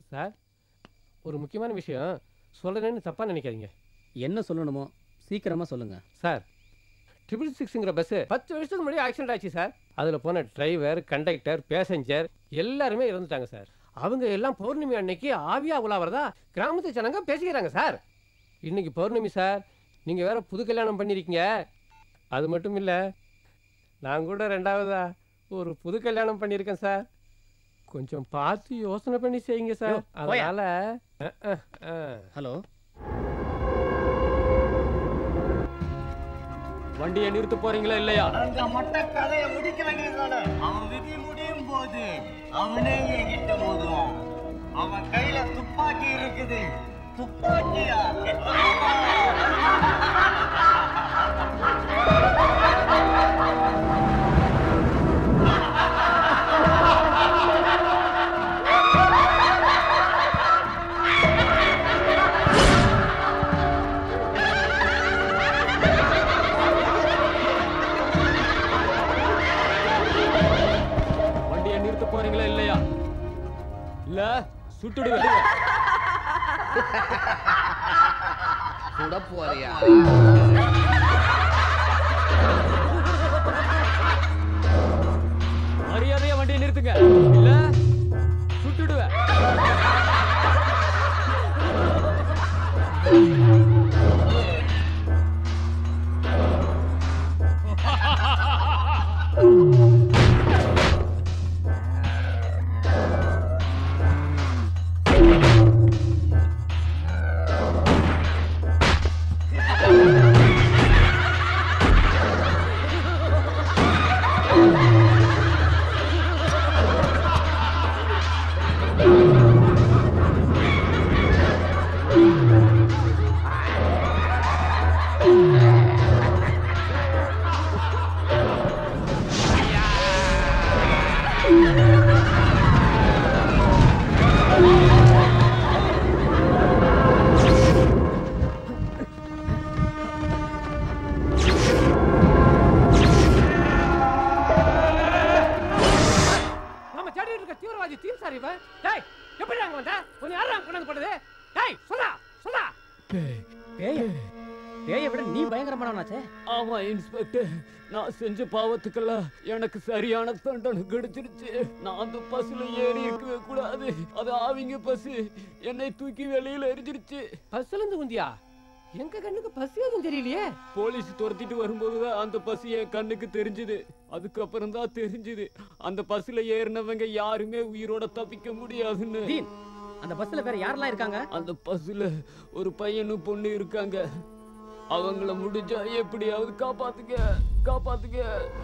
Sir ஒரு முக்கியமான விஷயம் சொல்கிறேன்னு தப்பாக நினைக்காதீங்க. என்ன சொல்லணுமோ சீக்கிரமாக சொல்லுங்கள் சார். 666ங்கிற பஸ்ஸு 10 வருஷத்துக்கு முன்னாடி ஆக்சிடென்ட் ஆச்சு சார். அதில் போன டிரைவர், கண்டக்டர், பேசஞ்சர் எல்லாருமே இறந்துட்டாங்க சார். அவங்க எல்லாம் பௌர்ணமி அன்னைக்கு ஆவியா உலாவறதா கிராமத்து ஜனங்க பேசிக்கிறாங்க சார். இன்னைக்கு பௌர்ணமி சார். நீங்கள் வேற புது கல்யாணம் பண்ணியிருக்கீங்க. அது மட்டும் இல்லை, நான் கூட 2வதா ஒரு புது கல்யாணம் பண்ணியிருக்கேன் சார். கொஞ்சம் பார்த்து யோசனை பண்ணி செய்யுங்க சார். அதனால ஹலோ, வண்டியை நிறுத்த போறீங்களா இல்லையா? அந்த மொட்டை கதையை முடிக்க வேண்டியதானே. அவன் விதி முடியும் போது அவனே என்கிட்ட மோதுவான். அவன் கையில துப்பாக்கி இருக்குது. துப்பாக்கியா? போறீங்களா இல்லையா? இல்ல சுட்டுடுவேன். சுட போறியா? மரியாதையா வண்டியை நிறுத்துங்க, இல்ல சுட்டுடுவேன். ஆமா இன்ஸ்பெக்டர், நான் செஞ்ச பாவத்துக்கெல்லாம் எனக்கு சரியான தண்டனை கிடைச்சிருச்சு. நான் அந்த பஸ்ல ஏறி இருக்கவே கூடாது. அது ஆவிங்க பஸ், என்னை தூக்கி வெளியில எரிஞ்சிருச்சு. பஸ்ல இருந்து குந்தியா? எங்க கண்ணுக்கு பஸ் எதுவும் தெரியலையே. போலீஸ் துரத்திட்டு வரும்போதுதான் அந்த பஸ் என் கண்ணுக்கு தெரிஞ்சது. அதுக்கப்புறம் தான் தெரிஞ்சது அந்த பஸ்ல ஏறினவங்க யாருமே உயிரோட தப்பிக்க முடியாதுன்னு. அந்த பஸ்ல வேற யாரெல்லாம் இருக்காங்க? அந்த பஸ்ல ஒரு பையனும் பொண்ணு இருக்காங்க. அவங்கள முடிஞ்சா எப்படியாவது காப்பாத்துங்க, காப்பாத்துங்க.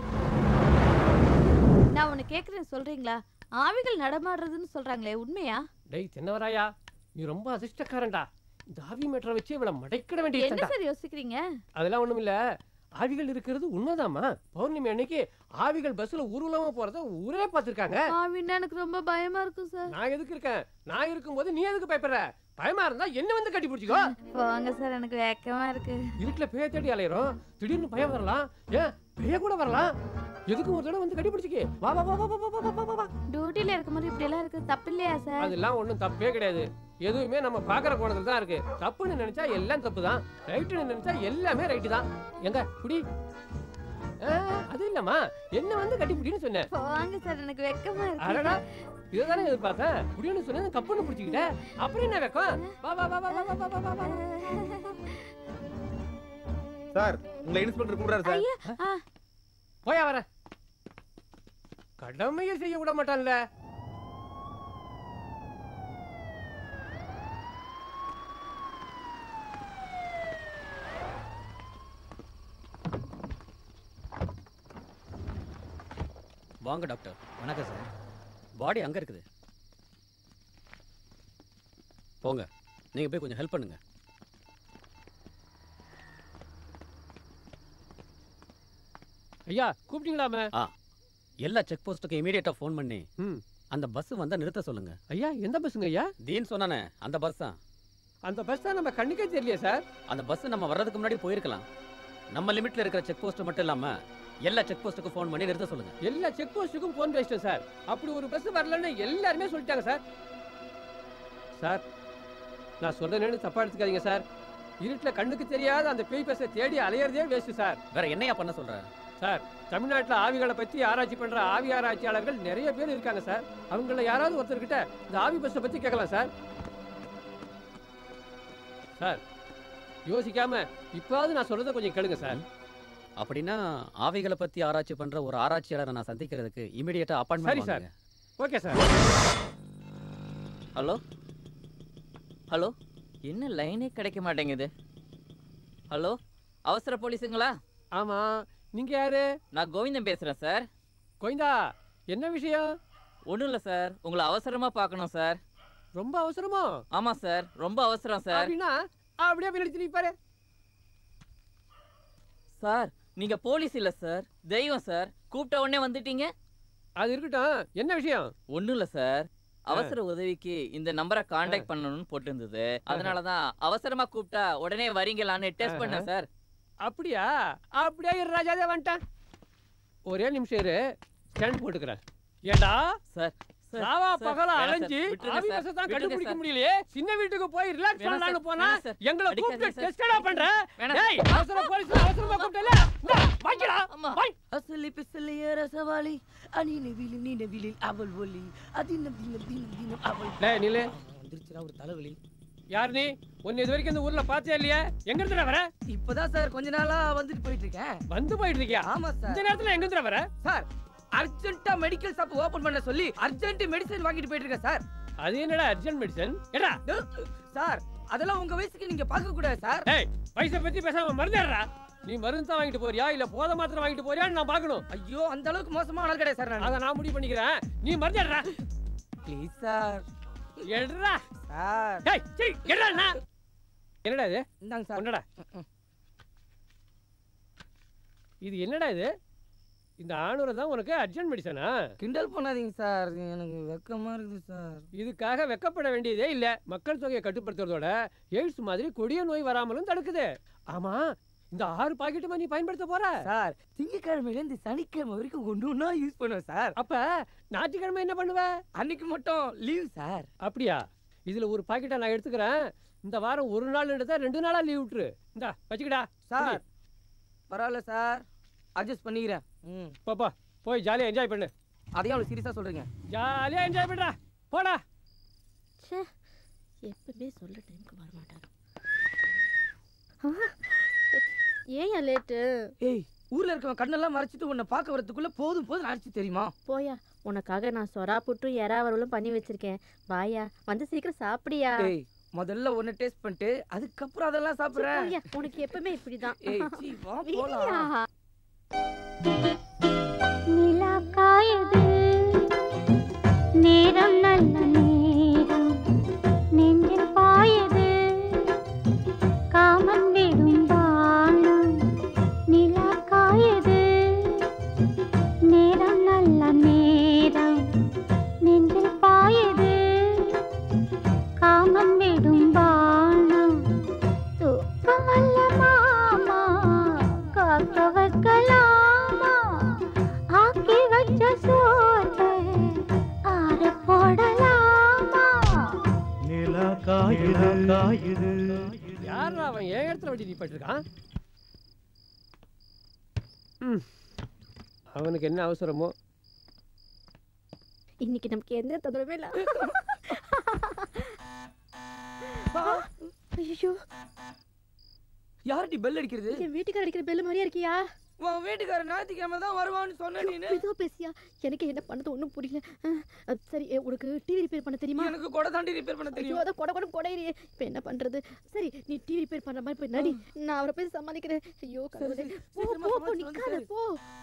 நான் உன்னை கேக்குறேன், சொல்றீங்களா? ஆவிகள் நடமாடுறதுன்னு சொல்றாங்களே, உண்மையா? டேய் தென்னவராயா, நீ ரொம்ப அதிர்ஷ்டக்காரன்டா. இந்த ஆவி மீட்டரை வச்சு இவளை மடைக்கிட வேண்டிய என்ன சார் யோசிக்கிறீங்க? அதெல்லாம் ஒண்ணும் இல்ல. ஆவிகள் இருக்கிறது உண்மைதாமா. பௌர்ணமி அன்னைக்கு ஆவிகள் பஸ்ல ஊர்வலமா போறத ஊரே பார்த்திருக்காங்க. ஆவின்னா எனக்கு ரொம்ப பயமா இருக்கு சார். நான் எதுக்கு இருக்கேன்? நான் இருக்கும்போது நீ எதுக்கு பயப்படுற? பயமா இருந்தா என்ன வந்து கட்டி பிடிச்சிக்கோ. போங்க சார், எனக்கு வெக்கமா இருக்கு. இருட்டுல பேய தேடி அலையறோம், திடீர்னு பயம் வரலாம். ஏன் பேய கூட வரலாம். எதுக்கு ஒரு தடவை வந்து கட்டி பிடிச்சிக்கே. வா வா வா வா வா. டியூட்டில இருக்கும்போது இப்படி எல்லாம் இருக்கு, தப்பு இல்லையா சார்? அதெல்லாம் ஒண்ணும் தப்பே கிடையாது. எதுவுமே நம்ம பாக்குற கோணத்துல தான் இருக்கு. தப்புன்னு நினைச்சா எல்லாம் தப்பு தான், ரைட்டுன்னு நினைச்சா எல்லாமே ரைட்டு தான். எங்க குடி? அது இல்லம்மா, என்ன வந்து கட்டி பிடின்னு சொன்னேன். போங்க சார், எனக்கு வெக்கமா இருக்கு. அடடா, இதுதானே எதிர்பார்த்தேன். குடின்னு சொன்னேன், கப்புன்னு பிடிச்சிக்கிட்டேன். அப்புறம் என்ன வெக்கம்? வா வா வா வா வா வா வா. சார், உங்களை இன்ஸ்பெக்டர் கூப்பிடுறாரு சார். போயா வர. கடமையை செய்ய விட மாட்டான்ல. வாங்க டாக்டர். வணக்கம் சார். பாடி அங்கே இருக்குது. போங்க, நீங்கள் போய் கொஞ்சம் ஹெல்ப் பண்ணுங்க. ஐயா கூப்பிட்டீங்களாமே? எல்லா செக் போஸ்ட்டுக்கும் இமீடியட்டாக ஃபோன் பண்ணி அந்த பஸ் வந்தால் நிறுத்த சொல்லுங்க. ஐயா எந்த பஸ்ஸுங்க ஐயா? தீன் சொன்னானே அந்த பஸ் தான். அந்த பஸ் தான் நம்ம கண்ணுக்கே தெரியலையே சார். அந்த பஸ் நம்ம வர்றதுக்கு முன்னாடி போயிருக்கலாம். நம்ம லிமிட்ல இருக்கிற செக் போஸ்ட் மட்டும் இல்லாமல் எல்லா செக் போஸ்ட்டுக்கும் ஃபோன் பண்ணி நிறுத்த சொல்லுங்க. எல்லா செக் போஸ்ட்டுக்கும் ஃபோன் பேசிட்டோம் சார். அப்படி ஒரு பஸ் வரலன்னு எல்லாருமே சொல்லிட்டாங்க சார். சார் நான் சொல்றேன்னு தப்பா எடுத்துக்காதீங்க சார். இருட்டில் கண்ணுக்கு தெரியாத அந்த பேய் பேச தேடி அலையிறதே வேஸ்ட் சார். வேற என்னையா பண்ண சொல்ற? சார் தமிழ்நாட்டில் ஆவிகளை பற்றி ஆராய்ச்சி பண்ணுற ஆவி ஆராய்ச்சியாளர்கள் நிறைய பேர் இருக்காங்க சார். அவங்கள யாராவது ஒருத்தர்கிட்ட இந்த ஆவி பஸ்ஸை பற்றி கேட்கலாம் சார். சார் யோசிக்காம இப்போது நான் சொல்றதை கொஞ்சம் கேளுங்க சார். அப்படின்னா ஆவிகளை பத்தி ஆராய்ச்சி பண்ற ஒரு ஆராய்ச்சியாளரை நான் சந்திக்கிறதுக்கு இமிடியேட்டா அப்பாயின்ட்மெண்ட் சரி sir. Okay sir. Hello hello, என்ன லைனே கிடைக்க மாட்டேங்குது. ஹலோ, அவசர போலீஸுங்களா? ஆமா, நீங்க யாரு? நான் கோவிந்தன் பேசுறேன் சார். கோவிந்தா, என்ன விஷயம்? ஒன்றும் இல்லை சார், உங்களை அவசரமா பார்க்கணும் சார். ரொம்ப அவசரமா? ஆமாம் சார், ரொம்ப அவசரம் சார். அப்படின்னா அப்படியே பின்னாடி திரும்பி பாரு. சார் நீங்க போலீஸ் இல்லை சார், தெய்வம் சார். கூப்பிட்ட உடனே வந்துட்டீங்க. அது இருக்கட்டும், என்ன விஷயம்? ஒன்றும் இல்லை சார், அவசர உதவிக்கு இந்த நம்பரை காண்டாக்ட் பண்ணணும்னு போட்டுருந்தது. அதனாலதான் அவசரமா கூப்பிட்டா உடனே வரீங்களான்னு டெஸ்ட் பண்ணேன் சார். அப்படியா? அப்படியே இரு ராஜாதே வந்துட்டேன். ஒரே நிமிஷம் இரு, ஸ்டாண்ட் போட்டுக்கிறேன். ஏண்டா சார் ராவா பகல அலைஞ்சி ஆவி பஸ்ஸை தான் கண்டுபிடிக்க முடியலையே. சின்ன வீட்டுக்கு போய் ரிலாக்ஸ் பண்ணலாம்னு போனா எங்களை கூப்பிட்டு டெஸ்டடா பண்ற. டேய், அவசர போலீஸ் அவசரமா கூப்பிட்டல. வாங்கிடா. அசலி பிசலி ரசவாளி அனினி விலி நீன விலி அவள் ஒலி அதின தின தின தின அவள். டேய் நிலே, வந்துருச்சுடா ஒரு தலைவலி. யார் நீ? உன்னை இது வரைக்கும் இந்த ஊர்ல பார்த்தே இல்லையா? எங்க இருந்துடா வர? இப்பதான் சார் கொஞ்ச நாளா வந்துட்டு போயிட்டு இருக்கேன். வந்து போயிட்டு இருக்கியா? ஆமா சார். இந்த நேரத்துல எங்க இருந்துடா வர? சார் அர்ஜென்ட்டா மெடிக்கல் ஷாப் ஓபன் பண்ண சொல்லி அர்ஜென்ட் மெடிசன் வாங்கிட்டு போயிட்டு இருக்கேன் சார். அது என்னடா அர்ஜென்ட் மெடிசன்? ஏடா சார், அதெல்லாம் உங்க வயசுக்கு நீங்க பார்க்க கூடாது சார். டேய், வயசை பத்தி பேசாம மருந்துடா. நீ மருந்து தான் வாங்கிட்டு போறியா இல்ல போதை மாத்திரை வாங்கிட்டு போறியான்னு நான் பார்க்கணும். ஐயோ, அந்த அளவுக்கு மோசமான ஆள் கிடையாது சார். அத நான் முடிவு பண்ணிக்கிறேன். நீ மருந்துடா. Please sir. எடுடா. சார் டேய், சீ, எடுடா. என்னடா இது? இந்தாங்க சார். என்னடா இது? என்னடா இது? இந்த ஆணுரை தான் உனக்கு அர்ஜென்ட் மெடிசனா? கிண்டல் பண்ணாதீங்க சார், எனக்கு வெக்கமா இருக்குது சார். இதுக்காக வெக்கப்பட வேண்டியதே இல்ல. மக்கள் தொகையை கட்டுப்படுத்துறதோட எய்ட்ஸ் மாதிரி கொடிய நோய் வராமலும் தடுக்குது. ஆமா, இந்த 6 பாக்கெட்டுமா நீ பயன்படுத்த போற? சார் திங்கக்கிழமையில இருந்து சனிக்கிழமை வரைக்கும் ஒண்ணா யூஸ் பண்ணுவேன் சார். அப்ப ஞாயிற்றுக்கிழமை என்ன பண்ணுவ? அன்னைக்கு மட்டும் லீவ் சார். அப்படியா? இதுல ஒரு பாக்கெட்டை நான் எடுத்துக்கிறேன். இந்த வாரம் ஒரு நாள் எடுத்தா 2 நாளா லீவ் விட்டுரு. இந்தா வச்சுக்கடா. சார் பரவாயில்ல சார், அட்ஜஸ்ட் பண்ணிக்கிறேன். பாப்பா போய் ஜாலியா என்ஜாய் பண்ணு. அதையும் அவ்வளவு சீரியஸா சொல்றீங்க? ஜாலியா என்ஜாய் பண்றா, போடா. ச்சே, எப்பவுமே சொல்ற டைம்க்கு வர மாட்டாரு. ஏன் லேட்டு? ஏய், ஊர்ல இருக்கவன் கண்ணெல்லாம் மறைச்சிட்டு உன்னை பார்க்க வரதுக்குள்ள போதும் போதும் ஆச்சு தெரியுமா? போயா, உனக்காக நான் சொரா புட்டும் எறா வறுவலும் பண்ணி வச்சிருக்கேன். வாயா, வந்து சீக்கிரம் சாப்பிடியா. ஏய், முதல்ல ஒன்னு டேஸ்ட் பண்ணிட்டு அதுக்கப்புறம் அதெல்லாம் சாப்பிடுறேன். போயா, உனக்கு எப்பவுமே இப்படிதான். ஏய் சீ, வா போலாம். நிலா காயுது, நேரம் நல்ல நேரம், நெஞ்சில் பாயுது காமன் விடும் பானம். நிலா காயுது, நேரம் நல்ல நேரம், நெஞ்சில் பாயுது காமன் விடும் பானம். தூக்கம் அல்ல மாமா, காக்க வைக்கலாமா, ஆக்கி வச்ச சோத்தை ஆற போடலாமா. நிலா காயுது காயுது. யாரா அவன் ஏன் இடத்துல வண்டி நிப்பாட்டு இருக்கான்? அவனுக்கு என்ன அவசரமோ? இன்னைக்கு நமக்கு எந்த தொந்தரவே இல்ல. ஐயோ, யார்டி பெல் அடிக்கிறது? என் வீட்டுக்கார அடிக்கிற பெல் மாதிரியா இருக்கியா? உன் வீட்டுக்காரர் ஞாயிற்றுக்கிழமை தான் வருவான்னு சொன்ன நீனு. ஏதோ பேசியா? எனக்கு என்ன பண்ணது ஒன்றும் புரியல. சரி, உனக்கு டிவி ரிப்பேர் பண்ண தெரியுமா? எனக்கு கொடை தாண்டி ரிப்பேர் பண்ண ஐயோ, தெரியும். அதான் கொடையிறியே. இப்போ என்ன பண்றது? சரி, நீ டிவி ரிப்பேர் பண்ற மாதிரி போய் நடி, நான் அவரை போய் சமாளிக்கிறேன். ஐயோ கடவுளே, போ போ போ, நிக்காத போ.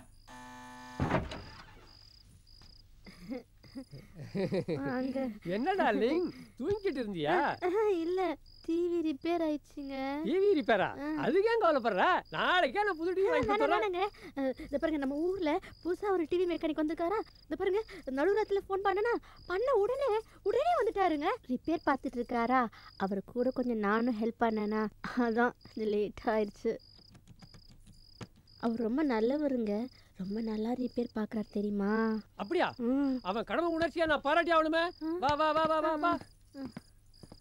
அங்க என்னடா லிங், தூங்கிட்டு இருந்தியா? இல்ல, டிவி ரிப்பேர் ஆயிடுச்சுங்க. டிவி ரிப்பேரா? அதுக்கு ஏன் கவலைப்படுற? நாளைக்கே நான் புது டிவி வாங்கி கொடுத்துறேன். இந்த பாருங்க, நம்ம ஊர்ல புதுசா ஒரு டிவி மெக்கானிக் வந்திருக்காரா. இந்த பாருங்க, நடுராத்திரில ஃபோன் பண்ண உடனே வந்துட்டாருங்க. ரிப்பேர் பார்த்துட்டு இருக்காரா. அவர் கூட கொஞ்சம் நானும் ஹெல்ப் பண்ணேனா, அதான் லேட் ஆயிடுச்சு. அவர் ரொம்ப நல்லவருங்க, ரொம்ப நல்லா ரிப்பேர் பார்க்கறாரு தெரியுமா? அப்படியா? அவன் கடமை உணர்ச்சியா நான் பாராட்டி ஆகணுமே. வா வா வா வா வா வா.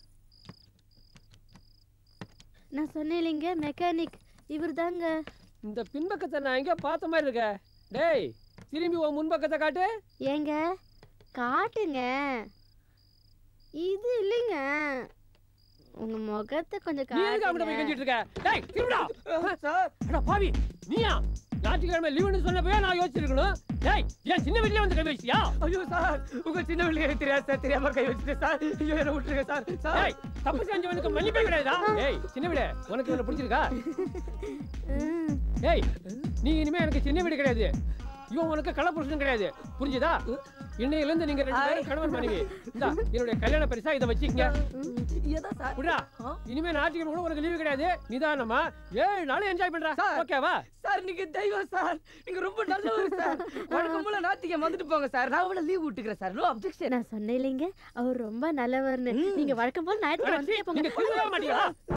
நான் சொன்னேன் இல்லைங்க மெக்கானிக் இவர் தாங்க. இந்த பின்பக்கத்தை நான் எங்கேயோ பார்த்த மாதிரி இருக்க. டேய் திரும்பி உன் முன்பக்கத்தை காட்டு. ஏங்க காட்டுங்க. இது இல்லைங்க, உங்க முகத்தை கொஞ்சம் நீ எதுக்கு அவன்கிட்ட போய் கெஞ்சிட்டு இருக்க? டேய் திரும்புடா. சார் அட பாவி நீயா? ஞாயிற்றுக்கிழமை லீவுன்னு சொன்னப்பவே நான் யோசிச்சிருக்கணும். டேய் ஏன் சின்ன வீட்லயே வந்து கை வச்சியா? ஐயோ சார் உங்க சின்ன வீட்ல எனக்கு தெரியாது சார், தெரியாம கை வச்சிட்டேன் சார். ஐயோ என்ன விட்டுருங்க சார். டேய் தப்பு செஞ்சவனுக்கு மன்னிப்பே கிடையாதா? டேய் சின்ன வீடு உனக்கு என்ன பிடிச்சிருக்கா? டேய் நீ இனிமே எனக்கு சின்ன வீடு கிடையாது, இவன் உனக்கு கலப்புருஷன் கிடையாது, புரிஞ்சுதா? இன்னையில இருந்து நீங்க 2 பேரும் கணவன் மனைவி. இந்தா என்னுடைய கல்யாண பரிசா இதை வச்சுக்கங்க. ஏதா சார் புடா இனிமே ஞாயிற்றுக்கிழமை கூட உனக்கு லீவு கிடையாது. நிதானமா 7 நாள் என்ஜாய் பண்றா. ஓகேவா? சார் நீங்க தெய்வம் சார், நீங்க ரொம்ப நல்லவர் சார். வணக்கம் போல நாத்திகம் வந்துட்டு போங்க சார், நான் அவளை லீவ் விட்டுக்கிறேன் சார். No objection. நான் சொன்னேன் இல்லைங்க அவர் ரொம்ப நல்லவர்னு. நீங்க வழக்கம் போல ஞாயிற்றுக்கிழமை வந்துட்டே போங்க. நீங்க திரும்ப மாட்டீங்களா?